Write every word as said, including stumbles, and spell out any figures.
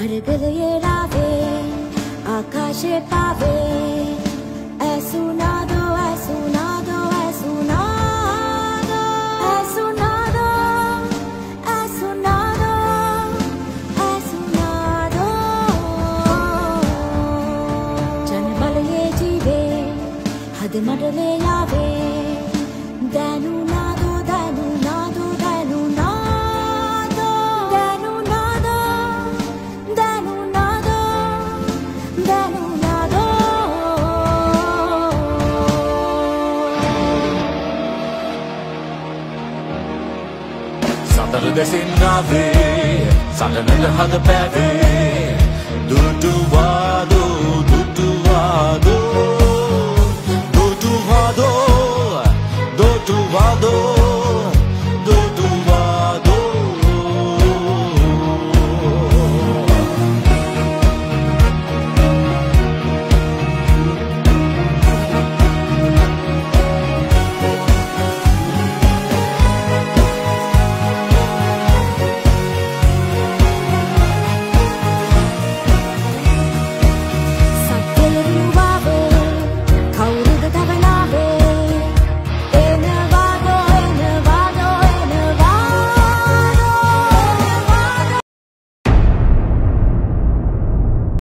අරගලයේ රාවේ ආකාශේ පාවේ ඇසුනාදෝ ඇසුනාදෝ ඇසුනාදෝ ඇසුනාදෝ ඇසුනාදෝ ඇසුනාදෝ ජනබලයේ ජීවේ හද මඩලේ යාවේ දැනුනාදෝ දැනුනාදෝ දැනුනාදෝ දැනුනාදෝ දැනුනාදෝ දැනුනාදෝ සතර දෙසින් ආවේ සඳනට හද පැවේ දුටු